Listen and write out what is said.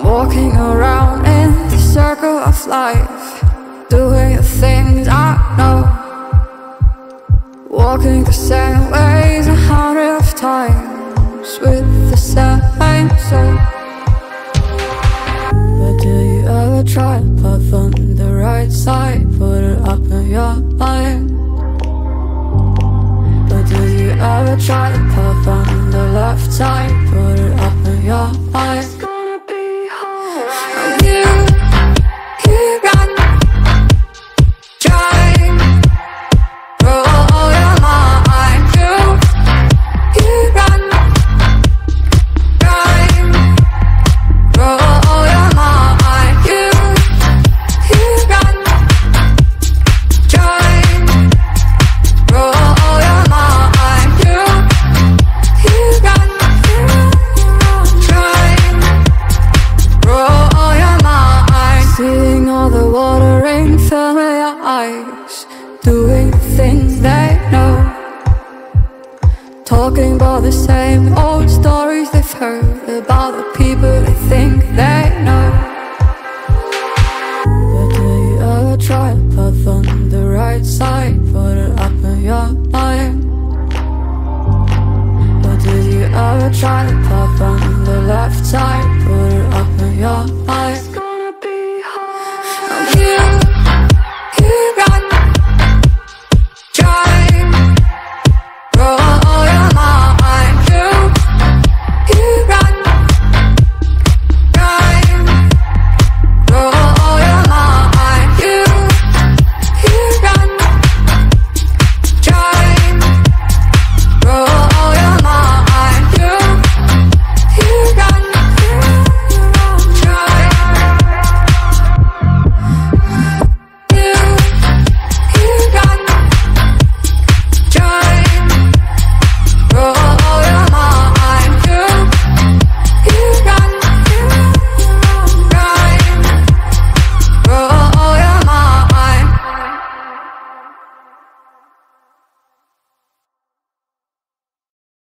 walking around in the circle of life, doing the things I know, walking the same ways 100 of times with the same soul. But do you ever try to path on the right side, put it up in your mind? But do you ever try to path on the left side, put it up in your mind? Doing the things they know, talking about the same old stories they've heard about the people they think they know. But do you ever try to path on the right side, put it up in your mind? But do you ever try to path on the left side, put it up in your mind?